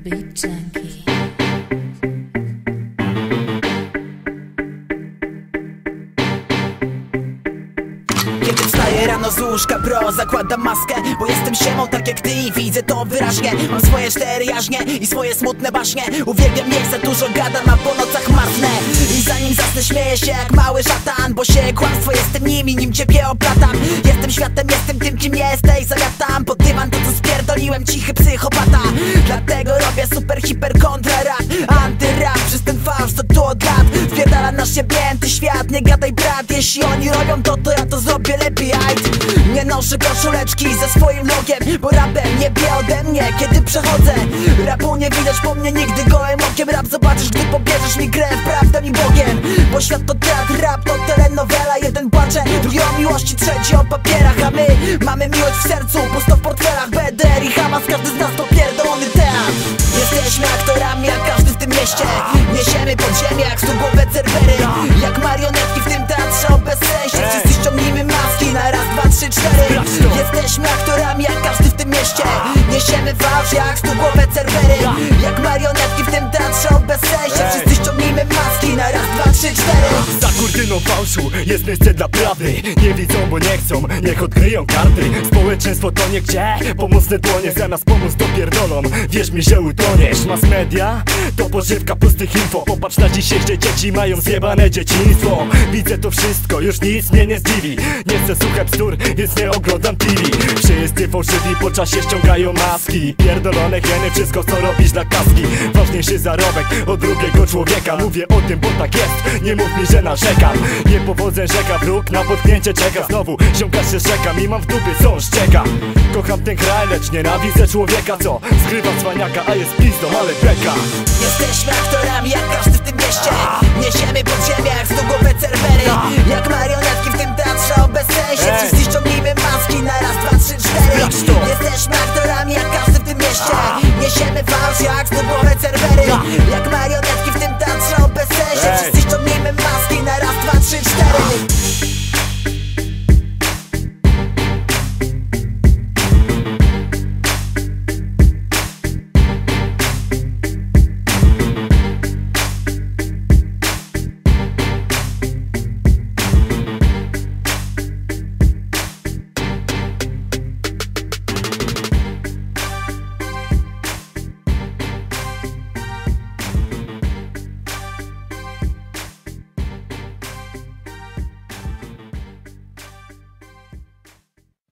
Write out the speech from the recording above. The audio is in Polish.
Beat Junkie. Kiedy wstaję rano z łóżka, bro, zakładam maskę, bo jestem siemą tak jak ty i widzę to wyraźnie. Mam swoje 4 jaźnie i swoje smutne baśnie. Uwielbiam, niech za dużo gadam, a po nocach martwnę. I zanim zasnę, śmieję się jak mały szatan, bo się kłamstwo, jestem nimi, nim ciebie oplatam. Jestem światem, jestem tym, kim jesteś, zamiatam pod dywan to, co spierdoliłem, cichy psychopata. Dlatego robię super, hiper, kontra rap, antyrap, przez ten fałsz, co tu od lat wpierdala nasz jebnięty świat. Nie gadaj, brat, jeśli oni robią to, to ja to zrobię lepiej, ajd. Nie noszę koszuleczki ze swoim logiem, bo rapem nie bie ode mnie, kiedy przechodzę. Rapu nie widać po mnie nigdy gołym okiem. Rap zobaczysz, gdy pobierzesz mi grę prawdą i Bogiem. Bo świat to teatr, rap to telenowela. Jeden płacze, drugi o miłości, trzeci o papierach. A my mamy miłość w sercu, pusto w portfelach. BDR i Hamas, każdy z nas to pierdolony teatr. Jesteśmy aktorami jak każdy w tym mieście. Niesiemy pod ziemię jak stugłowe cerbery. Jak marionetki w tym teatrze o bezsensie. Wszyscy ściągnijmy maski na raz, dwa, trzy, cztery. Jesteśmy aktorami jak każdy w tym mieście. Niesiemy fałsz jak stugłowe cerbery. Jak marionetki w tym teatrze o bezsensie. Wszyscy ściągnijmy maski na raz, dwa, trzy, cztery. Za kurtyną fałszu jest miejsce dla prawdy. Nie widzą, bo nie chcą, niech odkryją karty. Społeczeństwo to nie gdzie pomocne dłonie, zamiast pomóc to pierdolą. Wierz mi, że utoniesz. Mass media to pożywka pustych info. Popatrz na dzisiejsze dzieci, mają zjebane dzieciństwo. Widzę to wszystko, już nic mnie nie zdziwi. Nie chcę słuchać bzdur, więc nie oglądam TV. Wszyscy fałszywi po czasie ściągają maski. Pierdolone hieny, wszystko co robisz dla kaski. Ważniejszy zarobek od drugiego człowieka. Mówię o tym, bo tak jest, nie mów mi, że narzekam. Niepowodzeń rzeka, wróg na potknięcie czeka. Znowu siąkasz się rzekam i mam w dupie co on szczeka. Kocham ten kraj, lecz nienawidzę człowieka, co skrywa cwaniaka, a jest pizdą, ale beka. Jesteśmy aktorami jak każdy w tym mieście. Niesiemy pod ziemię jak stugłowe cerbery. Jak marionetki w tym teatrze o bezsensie. Wszyscy ściągnijmy maski na raz, dwa, trzy, cztery. Jesteśmy aktorami jak każdy w tym mieście. Niesiemy fałsz jak stugłowe cerbery. Jak marionetki